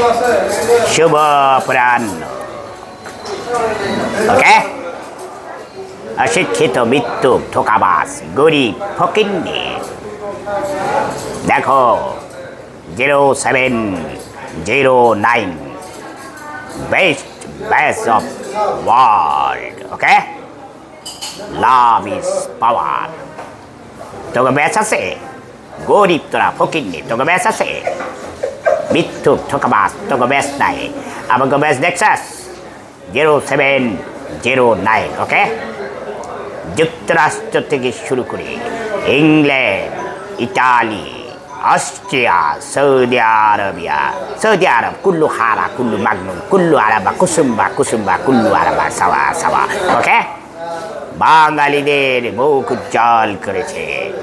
शुभ अपराह्न ओके अशिक्षित मृत्यु ठोकाबाज गरीब फकिन्नी देखो 0709 best best of world okay love is power তোকে ব্যাস আছে গরিব তোরা ফকিন্নি তোকে ব্যাস আছে মৃত্যু ঠোকাবাস তোকে ব্যাস নাই আমাকে ব্যাস দেখছাস 0709 ওকে যুক্তরাষ্ট্র থেকে শুরু করে England Italy Austria Saudi Arab কুল্লু হারা কুল্লু মাগনুম কুল্লু আরাবা কুসুম্বা কুল্লু আরাবা সাওয়া সাওয়া ওকে বাঙালিদের মুখ উজ্জ্বল করেছে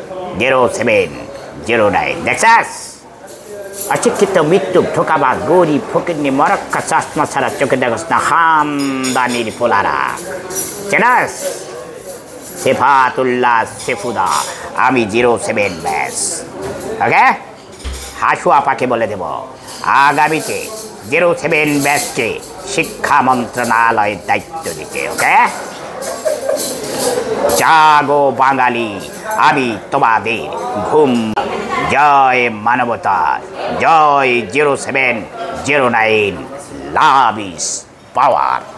0709 দেখছাস অশিক্ষিত মৃত্যু ঠোকাবাজ গরিব ফকিন্নি মরক্কা চশমা ছাড়া চোখে দেখস না খামদানির পোলারা চেনাস সেফাতুল্লাহ সেফুদা আমি 07 ব্যাস ওকে হাসুয়া পাকে বলে দেব আগামীতে 07 ব্যাচকে শিক্ষা মন্ত্রণালয়ের দায়িত্ব দিতে ওকে জাগো বাঙালি আমি তোমাদের ঘুম জয় মানবতা জয় 0709 লাভ ইজ পাওয়ার